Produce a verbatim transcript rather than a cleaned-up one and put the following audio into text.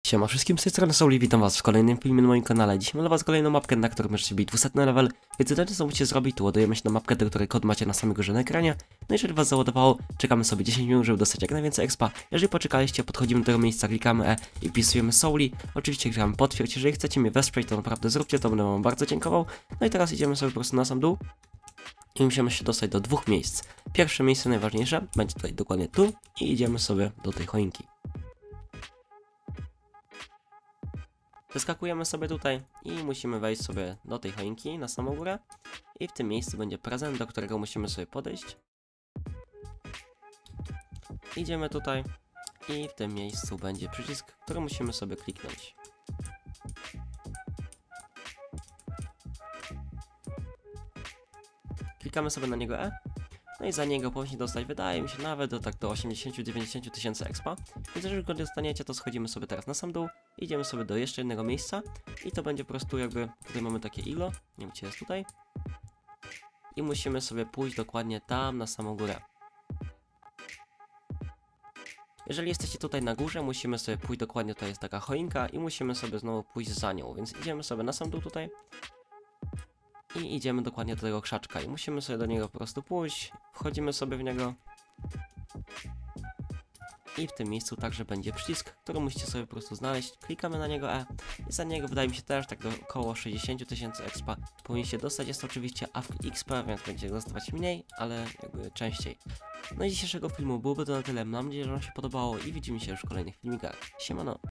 Siema wszystkim, z tej strony Soul i witam was w kolejnym filmie na moim kanale. Dzisiaj mam dla was kolejną mapkę, na którą możecie bić dwieście level, więc jedyne co musicie zrobić, to ładujemy się na mapkę, do której kod macie na samej górze na ekranie. No i jeżeli was załadowało, czekamy sobie dziesięć minut, żeby dostać jak najwięcej expa. Jeżeli poczekaliście, podchodzimy do tego miejsca, klikamy E i wpisujemy Souli. Oczywiście klikamy potwierdź, jeżeli chcecie mnie wesprzeć, to naprawdę zróbcie to, będę wam bardzo dziękował. No i teraz idziemy sobie po prostu na sam dół i musimy się dostać do dwóch miejsc. Pierwsze miejsce, najważniejsze, będzie tutaj dokładnie tu i idziemy sobie do tej choinki. Wyskakujemy sobie tutaj i musimy wejść sobie do tej choinki na samą górę i w tym miejscu będzie prezent, do którego musimy sobie podejść. Idziemy tutaj i w tym miejscu będzie przycisk, który musimy sobie kliknąć. Klikamy sobie na niego E. No i za niego powinien dostać, wydaje mi się, nawet do tak do osiemdziesiąt do dziewięćdziesięciu tysięcy expa. Więc jeżeli go dostaniecie, to schodzimy sobie teraz na sam dół, idziemy sobie do jeszcze jednego miejsca i to będzie po prostu jakby, tutaj mamy takie ilo, nie wiem gdzie jest tutaj. I musimy sobie pójść dokładnie tam na samą górę. Jeżeli jesteście tutaj na górze, musimy sobie pójść dokładnie, tutaj jest taka choinka i musimy sobie znowu pójść za nią, więc idziemy sobie na sam dół tutaj. I idziemy dokładnie do tego krzaczka i musimy sobie do niego po prostu pójść, wchodzimy sobie w niego i w tym miejscu także będzie przycisk, który musicie sobie po prostu znaleźć, klikamy na niego E i za niego wydaje mi się też tak do około sześćdziesiąt tysięcy expa powinniście dostać. Jest to oczywiście A W X P, więc będziecie dostawać mniej, ale jakby częściej. No i dzisiejszego filmu byłoby to na tyle, mam nadzieję, że wam się podobało i widzimy się już w kolejnych filmikach. Siemano!